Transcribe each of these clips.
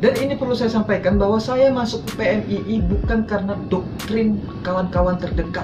Dan ini perlu saya sampaikan bahwa saya masuk ke PMII bukan karena doktrin kawan-kawan terdekat.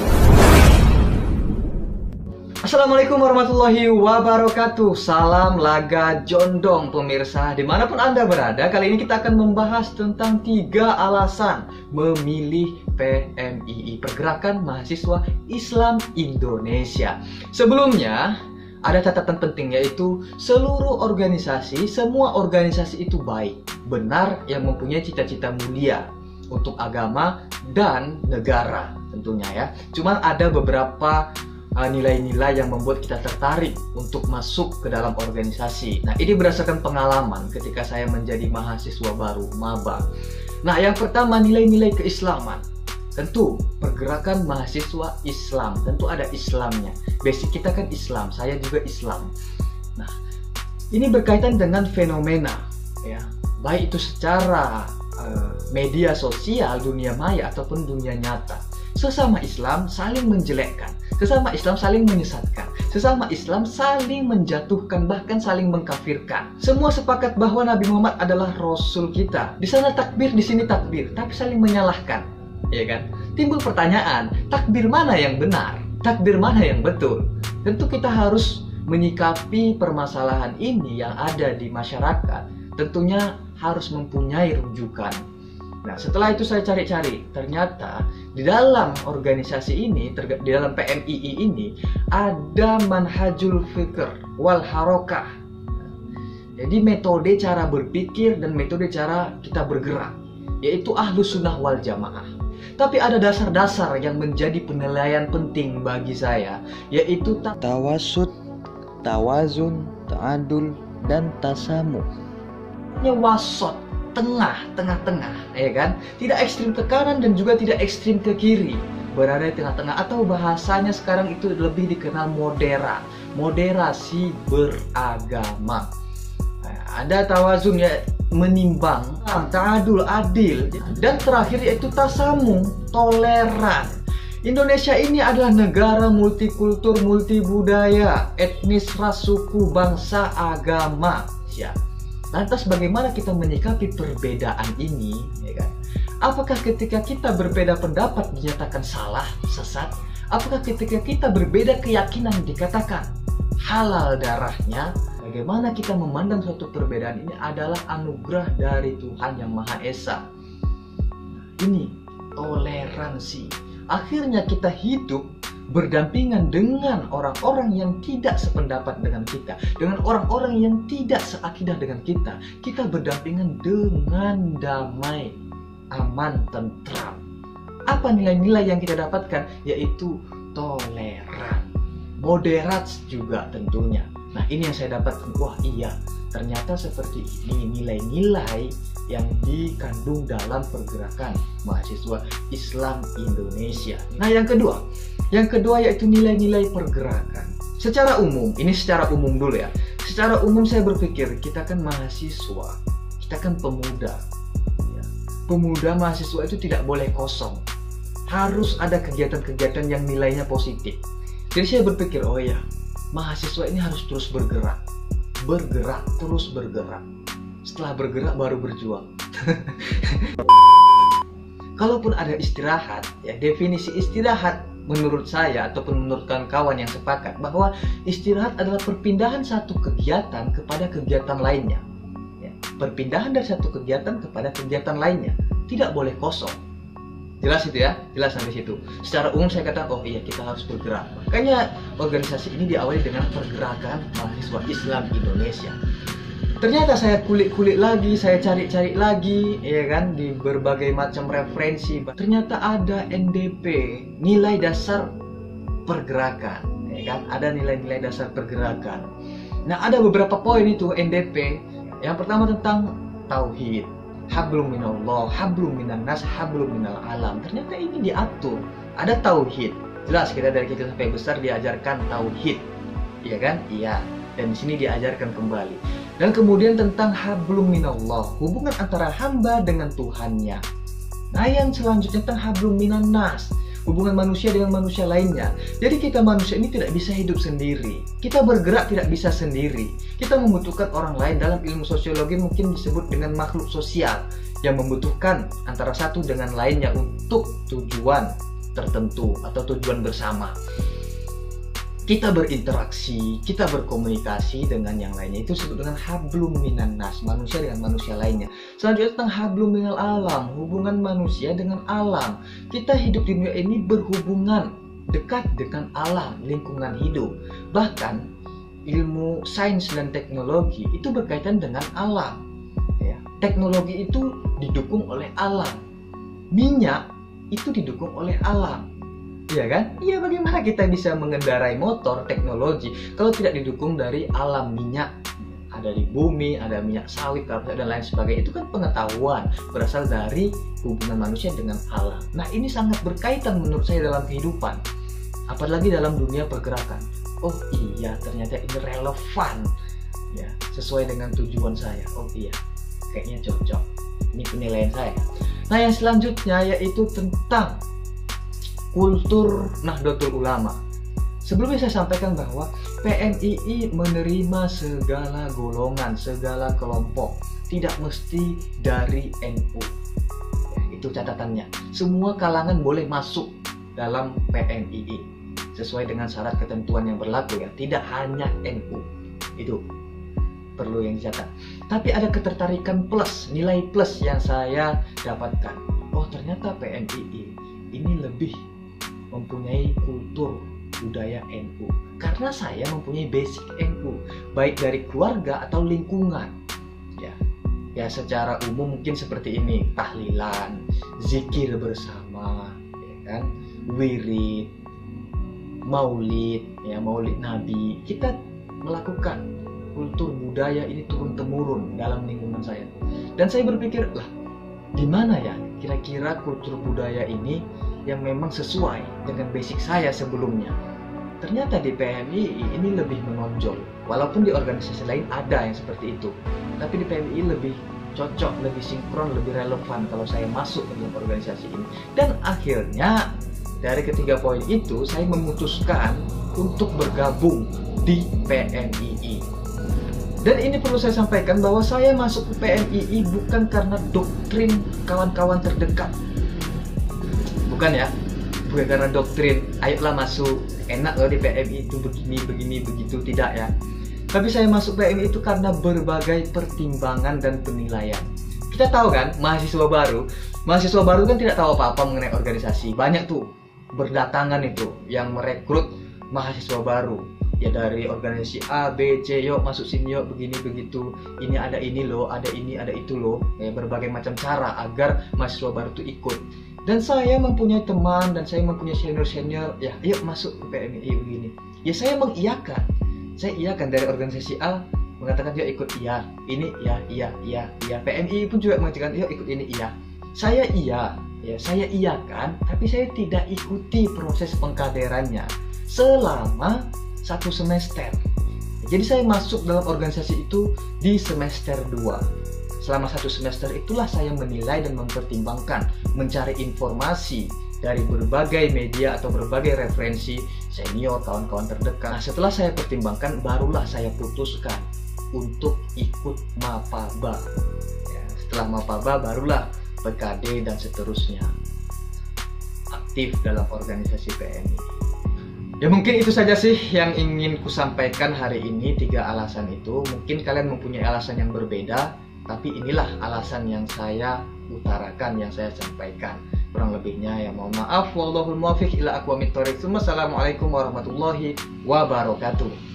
Assalamualaikum warahmatullahi wabarakatuh. Salam laga jondong pemirsa dimanapun Anda berada. Kali ini kita akan membahas tentang 3 alasan memilih PMII, Pergerakan Mahasiswa Islam Indonesia. Sebelumnya ada catatan penting, yaitu seluruh organisasi, semua organisasi itu baik, benar, yang mempunyai cita-cita mulia untuk agama dan negara tentunya ya. Cuman ada beberapa nilai-nilai yang membuat kita tertarik untuk masuk ke dalam organisasi. Nah, ini berdasarkan pengalaman ketika saya menjadi mahasiswa baru, maba. Nah, yang pertama, nilai-nilai keislaman. Tentu pergerakan mahasiswa Islam, tentu ada Islamnya. Basic kita kan Islam, saya juga Islam. Nah, ini berkaitan dengan fenomena ya, baik itu secara media sosial, dunia maya ataupun dunia nyata. Sesama Islam saling menjelekkan, sesama Islam saling menyesatkan, sesama Islam saling menjatuhkan, bahkan saling mengkafirkan. Semua sepakat bahwa Nabi Muhammad adalah Rasul kita. Di sana takbir, di sini takbir, tapi saling menyalahkan, ya kan? Timbul pertanyaan, takbir mana yang benar? Takbir mana yang betul? Tentu kita harus menyikapi permasalahan ini yang ada di masyarakat. Tentunya harus mempunyai rujukan. Nah, setelah itu saya cari-cari, ternyata di dalam organisasi ini, di dalam PMII ini, ada manhajul fikr wal harokah. Jadi metode cara berpikir dan metode cara kita bergerak, yaitu Ahlus Sunnah wal Jamaah. Tapi ada dasar-dasar yang menjadi penilaian penting bagi saya, yaitu tawasud, tawazun, ta'adul, dan tasamuh. Wasot, tengah-tengah, ya kan? Tidak ekstrim ke kanan dan juga tidak ekstrim ke kiri, berada di tengah-tengah, atau bahasanya sekarang itu lebih dikenal moderasi beragama. Nah, ada tawazun, ya, menimbang, ta'adul, adil, dan terakhir yaitu tasamu, toleran. Indonesia ini adalah negara multikultur, multibudaya, etnis, ras, suku, bangsa, agama. Ya. Lantas bagaimana kita menyikapi perbedaan ini, ya kan? Apakah ketika kita berbeda pendapat dinyatakan salah, sesat? Apakah ketika kita berbeda keyakinan dikatakan halal darahnya? Bagaimana kita memandang suatu perbedaan ini adalah anugerah dari Tuhan Yang Maha Esa. Ini toleransi. Akhirnya kita hidup berdampingan dengan orang-orang yang tidak sependapat dengan kita, dengan orang-orang yang tidak seakidah dengan kita. Kita berdampingan dengan damai, aman, tentram. Apa nilai-nilai yang kita dapatkan? Yaitu toleran, moderat juga tentunya. Nah, ini yang saya dapatkan. Wah iya, ternyata seperti ini nilai-nilai yang dikandung dalam pergerakan mahasiswa Islam Indonesia. Nah, yang kedua yaitu nilai-nilai pergerakan. Secara umum, ini secara umum dulu ya. Secara umum saya berpikir, kita kan mahasiswa, kita kan pemuda. Ya. Pemuda mahasiswa itu tidak boleh kosong. Harus ada kegiatan-kegiatan yang nilainya positif. Jadi saya berpikir, oh ya, mahasiswa ini harus terus bergerak, terus bergerak. Setelah bergerak baru berjuang. Kalaupun ada istirahat, ya, definisi istirahat menurut saya ataupun menurut kawan-kawan yang sepakat bahwa istirahat adalah perpindahan satu kegiatan kepada kegiatan lainnya. Ya, perpindahan dari satu kegiatan kepada kegiatan lainnya. Tidak boleh kosong. Jelas itu ya, jelas sampai situ. Secara umum saya katakan, oh iya, kita harus bergerak. Makanya organisasi ini diawali dengan Pergerakan Mahasiswa Islam Indonesia. Ternyata saya kulik-kulik lagi, saya cari-cari lagi, ya kan, di berbagai macam referensi. Ternyata ada NDP, nilai dasar pergerakan, ya kan, ada nilai-nilai dasar pergerakan. Nah, ada beberapa poin itu NDP. Yang pertama tentang tauhid, hablum minallah, hablum minannas, hablum minal alam. Ternyata ini diatur, ada tauhid. Jelas kita dari kecil sampai besar diajarkan tauhid, iya kan? Iya. Dan di sini diajarkan kembali. Dan kemudian tentang hablum minallah, hubungan antara hamba dengan Tuhannya. Nah, yang selanjutnya tentang hablum minannas, hubungan manusia dengan manusia lainnya. Jadi kita manusia ini tidak bisa hidup sendiri. Kita bergerak tidak bisa sendiri. Kita membutuhkan orang lain. Dalam ilmu sosiologi mungkin disebut dengan makhluk sosial yang membutuhkan antara satu dengan lainnya untuk tujuan tertentu atau tujuan bersama. Kita berinteraksi, kita berkomunikasi dengan yang lainnya. Itu disebut dengan hablum minan nas, manusia dengan manusia lainnya. Selanjutnya tentang hablum minal alam, hubungan manusia dengan alam. Kita hidup di dunia ini berhubungan dekat dengan alam, lingkungan hidup. Bahkan ilmu sains dan teknologi itu berkaitan dengan alam. Ya. Teknologi itu didukung oleh alam. Minyak itu didukung oleh alam. Iya kan? Iya, bagaimana kita bisa mengendarai motor teknologi kalau tidak didukung dari alam? Minyak ada di bumi, ada minyak sawit, kelapa dan lain sebagainya. Itu kan pengetahuan berasal dari hubungan manusia dengan alam. Nah, ini sangat berkaitan menurut saya dalam kehidupan, apalagi dalam dunia pergerakan. Oh iya, ternyata ini relevan ya, sesuai dengan tujuan saya. Oh iya, kayaknya cocok. Ini penilaian saya. Nah, yang selanjutnya yaitu tentang kultur Nahdlatul Ulama. Sebelumnya saya sampaikan bahwa PNII menerima segala golongan, segala kelompok, tidak mesti dari NU. Ya, itu catatannya. Semua kalangan boleh masuk dalam PNII sesuai dengan syarat ketentuan yang berlaku ya, tidak hanya NU. Itu perlu yang dicatat. Tapi ada ketertarikan plus, nilai plus yang saya dapatkan. Oh, ternyata PNII ini lebih mempunyai kultur budaya NU karena saya mempunyai basic NU, baik dari keluarga atau lingkungan. Ya secara umum mungkin seperti ini: tahlilan, zikir bersama, ya kan, wirid, maulid, ya maulid Nabi. Kita melakukan kultur budaya ini turun temurun dalam lingkungan saya. Dan saya berpikir, lah, di mana ya kira-kira kultur budaya ini yang memang sesuai dengan basic saya sebelumnya. Ternyata di PMII ini lebih menonjol. Walaupun di organisasi lain ada yang seperti itu, tapi di PMII lebih cocok, lebih sinkron, lebih relevan kalau saya masuk ke dalam organisasi ini. Dan akhirnya dari ketiga poin itu saya memutuskan untuk bergabung di PMII. Dan ini perlu saya sampaikan bahwa saya masuk ke PMII bukan karena doktrin kawan-kawan terdekat. Bukan ya, bukan karena doktrin ayolah masuk, enak loh di PMI itu begini begitu, tidak ya. Tapi saya masuk PMI itu karena berbagai pertimbangan dan penilaian. Kita tahu kan, mahasiswa baru kan tidak tahu apa-apa mengenai organisasi. Banyak tuh berdatangan itu yang merekrut mahasiswa baru ya, dari organisasi A, B, C, yuk masuk sini yuk, begini begitu, ini ada ini loh, ada ini ada itu loh, ya, berbagai macam cara agar mahasiswa baru itu ikut. Dan saya mempunyai teman dan saya mempunyai senior, ya yuk masuk ke PMII begini. Ya saya mengiyakan. Saya iyakan. Dari organisasi A mengatakan yuk ikut, iya. Ini iya. PMII pun juga mengatakan yuk ikut ini, iya. Saya iyakan, tapi saya tidak ikuti proses pengkaderannya selama 1 semester. Jadi saya masuk dalam organisasi itu di semester 2. Selama 1 semester itulah saya menilai dan mempertimbangkan, mencari informasi dari berbagai media atau berbagai referensi senior, kawan-kawan terdekat. Nah, setelah saya pertimbangkan, barulah saya putuskan untuk ikut Mapaba. Ya, setelah Mapaba, barulah PKD dan seterusnya aktif dalam organisasi PMI. Ya mungkin itu saja sih yang ingin kusampaikan hari ini, 3 alasan itu. Mungkin kalian mempunyai alasan yang berbeda, tapi inilah alasan yang saya utarakan, yang saya sampaikan. Kurang lebihnya ya mohon maaf. Wallahul muwaffiq ila aqwamit thoriq. Wassalamualaikum warahmatullahi wabarakatuh.